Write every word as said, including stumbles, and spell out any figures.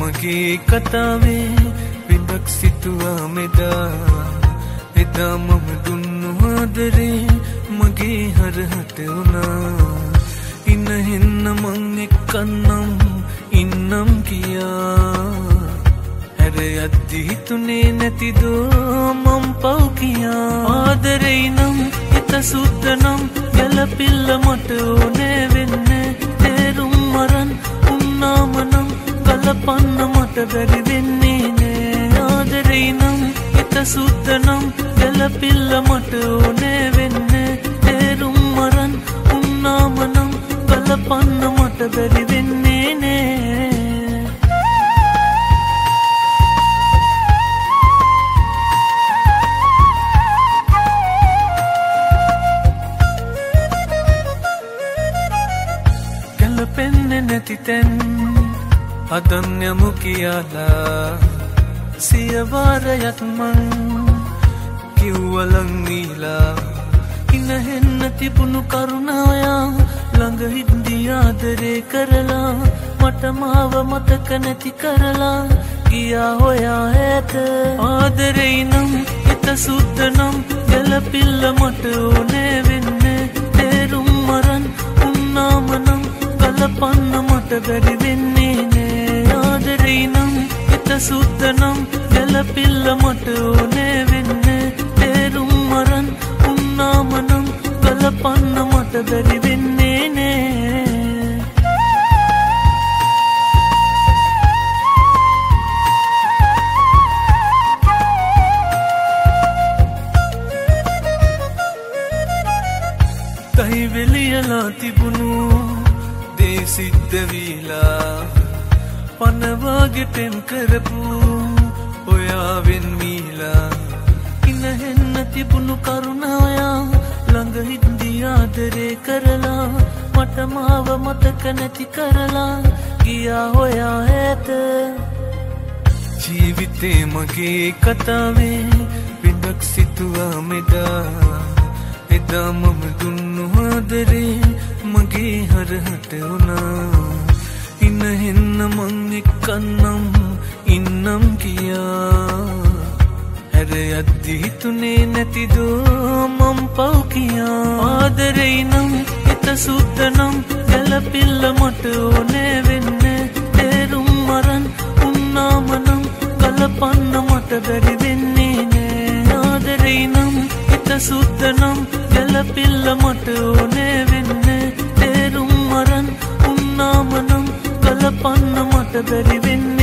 මගේ කතාවේ විඳක් සිතුවා මෙදා එදා මම දුන්නු ආදරේ මගේ හරහට වුණා ඉන්න හෙන්න මං එක්කන්නම් ඉන්නම් කියා හැර යද්දි හිතුනේ නැතිදෝ මං පව් කියා ආදරේ නම් හිත සුද්ධ නම් ගැලපිල්ල මට ඕනේ වෙන්නේ තේරුම් මරන් උන්නාම නම් ගලපන්න මට බැරි වෙන්නේ නෑ ආදරේ නම් හිත සුද්ධ නම් ගැලපිල්ල මට ඕනේ වෙන්නේ තේරුම් මරන් උන්නාම නම් ගලපන්න මට බැරි වෙන්නේ නෑ ගැලපෙන්නේ නැති තැන් අදන් යමු කියලා සිය වාරයක් මං කිව්වලන් වීලා ඉන්න හෙන්න තිබුණු කරුණායා ළඟ හින්දි ආදරේ කරලා මට මාව මතක නැති කරලා ගියා හොයා ඈත ආදරේ නම් හිත සුද්ධ නම් ගැලපිල්ල මට ඕනේ වෙන්නේ තේරුම් මරන් උන්නාම නම් ගලපන්න මට බැරි වෙන්නේ නෑ ආදරේ නම් හිත සුද්ධ නම් ගැලපිල්ල මට ඕනේ වෙන්නේ තේරුම් මරන් උන්නාම නම් ගලපන්න මට බැරි වෙන්නේ නෑ තහි වෙලියලා තිබුණු දේ සිද්ධ වීලා පනවාගේ පෙම් කරපු ඔයාවෙන් මීලා ඉන්න හෙන්න තිබුණු කරුණායා ළඟ හින්දි ආදරේ කරලා මට මාව මතක නැති කරලා ගියා හොයා ඈත ජීවිතේ මගේ කතාවේ විඳක් සිතුවා මෙදා එදා මම දුන්නු ආදරේ මගේ හරහට වුණා ඉන්න හෙන්න මං එක්කන්නම් ඉන්නම් කියා හැර යද්දි හිතුනේ නැතිදෝ මං පව් කියා ආදරේ නම් හිත සුද්ධ නම් ගැලපිල්ල මට ඕනේ වෙන්නේ තේරුම් මරන් උන්නාම නම් ගලපන්න මට බැරි වෙන්නේ නෑ ආදරේ නම් හිත සුද්ධ නම් ගැලපිල්ල මට ඕනේ වෙන්නේ තේරුම් මරන් උන්නාම නම් ගලපන්න මට බැරි වෙන්නේ